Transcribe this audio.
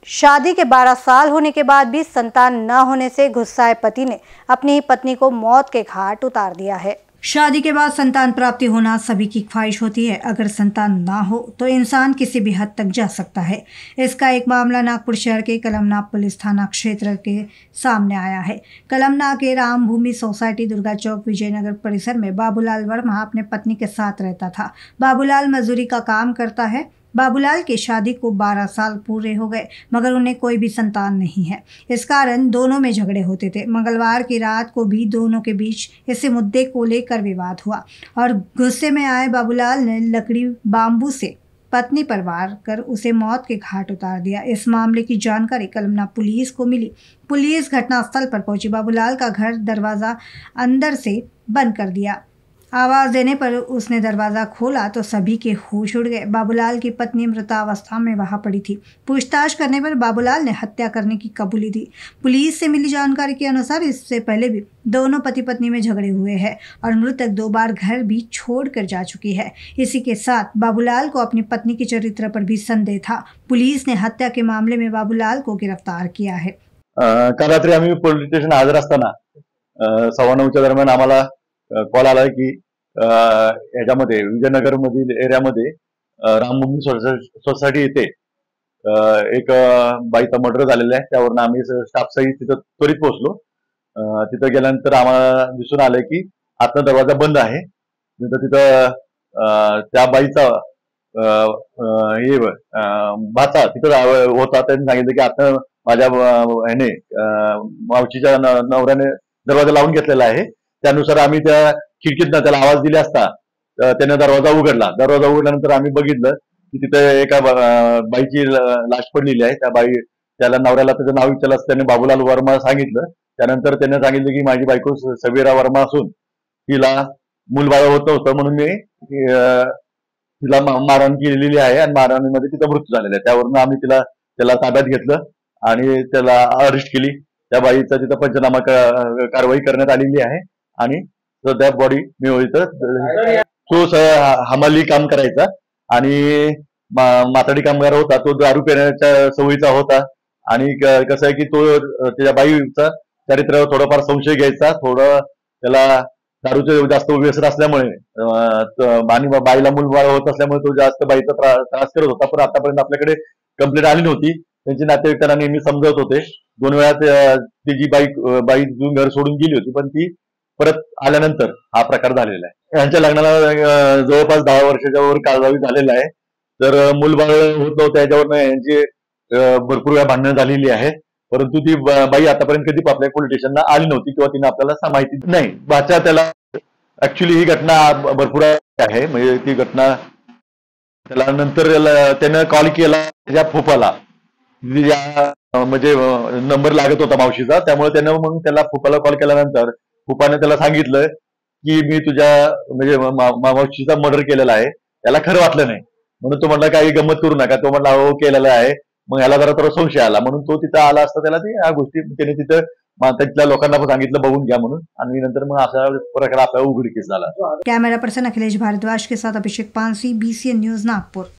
शादी के 12 साल होने के बाद भी संतान न होने से गुस्साए पति ने अपनी पत्नी को मौत के घाट उतार दिया है। शादी के बाद संतान प्राप्ति होना सभी की ख्वाहिश होती है। अगर संतान ना हो तो इंसान किसी भी हद तक जा सकता है। इसका एक मामला नागपुर शहर के कलमना पुलिस थाना क्षेत्र के सामने आया है। कलमना के रामभूमि सोसाइटी दुर्गा चौक विजयनगर परिसर में बाबूलाल वर्मा अपने पत्नी के साथ रहता था। बाबूलाल मजदूरी का काम करता है। बाबूलाल की शादी को 12 साल पूरे हो गए मगर उन्हें कोई भी संतान नहीं है। इस कारण दोनों में झगड़े होते थे। मंगलवार की रात को भी दोनों के बीच इसी मुद्दे को लेकर विवाद हुआ और गुस्से में आए बाबूलाल ने लकड़ी बांबू से पत्नी पर वार कर उसे मौत के घाट उतार दिया। इस मामले की जानकारी कलमना पुलिस को मिली। पुलिस घटनास्थल पर पहुंची। बाबूलाल का घर दरवाजा अंदर से बंद कर दिया। आवाज देने पर उसने दरवाजा खोला तो सभी के होश उड़ गए। बाबूलाल की पत्नी मृतावस्था में वहां पड़ी थी। पूछताछ करने पर बाबूलाल ने हत्या करने की कबूली दी। पुलिस से मिली जानकारी के अनुसार इससे पहले भी दोनों पति पत्नी में झगड़े हुए हैं और मृतक 2 बार घर भी छोड़कर जा चुकी है। इसी के साथ बाबूलाल को अपनी पत्नी के चरित्र पर भी संदेह था। पुलिस ने हत्या के मामले में बाबूलाल को गिरफ्तार किया है। काल रात्री आम्ही पोलीस स्टेशन हजर असताना 9:15 दरम्यान आम्हाला कॉल आला की याच्यामध्ये विजयनगर मधील एरियामध्ये रामभूमी सोसायटी येथे एक बाईचा मर्डर झालेला आहे। त्यावरून आम्ही स्टाफ सहित तिथं त्वरित पोहोचलो। तिथं गेल्यानंतर आम्हाला दिसून आलं की आतनं दरवाजा बंद आहे। तिथं त्या बाईचा भाचा तिथं होता। त्यांनी सांगितलं की आता माझ्या ह्याने मावशीच्या नवऱ्याने दरवाजा लावून घेतलेला आहे। त्यानुसार आम्ही त्या खिडकीतनं त्याला आवाज दिला असता त्याने दरवाजा उघडला। दरवाजा उघडल्यानंतर आम्ही बघितलं की तिथे एका बाईची लाश पडलेली आहे। त्या बाई त्याला नवऱ्याला त्याचं नाव विचारलं असतं त्याने बाबूलाल वर्मा सांगितलं। त्यानंतर त्याने सांगितलं की माझी बायको सवेरा वर्मा असून तिला मूलबाळ होत नव्हतं म्हणून मी तिला मारहाण केलेली आहे आणि मारहाणीमध्ये तिचा मृत्यू झालेला आहे। त्यावरून आम्ही त्याला ताब्यात घेतलं आणि त्याला अरेस्ट केली। त्या बाईचा तिथं पंचनामा कारवाई करण्यात आलेली आहे आणि त्या बॉडी मिळवली। तो हमाली काम करायचा आणि माथाडी कामगार होता। तो दारू पिण्याच्या सवयीचा होता आणि कसं आहे की तो त्याच्या बाईचा चरित्रावर थोडाफार संशय घ्यायचा। थोडं त्याला दारूचं जास्त व्यसन असल्यामुळे आणि बाईला मूलबाळ होत असल्यामुळे तो जास्त बाईचा त्रास करत होता। पण आतापर्यंत आपल्याकडे कंप्लेंट आली नव्हती। त्यांची नातेवाईक त्यांना नेहमी समजवत होते। 2 वेळा ती बाई घर सोडून गेली होती पण ती परत आल्यानंतर हा प्रकार झालेला आहे। यांच्या लग्नाला जवळपास 10 वर्षाच्या वर कालावधी झालेला आहे। तर मूलबाळ होत नव्हतं याच्यावर यांची भरपूर वेळा भांडणं झालेली आहे। परंतु ती बाई आतापर्यंत कधी आपल्या पोलीस स्टेशनला आली नव्हती किंवा तिने आपल्याला माहिती नाही। भाचा त्याला ऍक्च्युली ही घटना भरपूर आहे। म्हणजे ती घटना त्याला नंतर त्यानं कॉल केला त्याच्या फुफाला म्हणजे नंबर लागत होता मावशीचा। त्यामुळे त्यानं मग त्याला फुफाला कॉल केल्यानंतर फुफाने त्याला सांगितलं की मी तुझ्या म्हणजे मावशीचा मर्डर केलेला आहे। त्याला खरं वाटलं नाही म्हणून तो म्हणला काही गंमत करू नका। तो म्हणला हो केलेला आहे। मग याला जरा थोडा संशय आला म्हणून तो तिथं आला असता त्याला ह्या गोष्टी त्याने तिथं तिथल्या लोकांना पण सांगितलं बघून घ्या म्हणून आणि नंतर मग अशा प्रकार आपला उघडकीस झाला। कॅमेरा पर्सन अखिलेश भारद्वाज के साथ अभिषेक पानसी, BCN न्यूज नागपुर।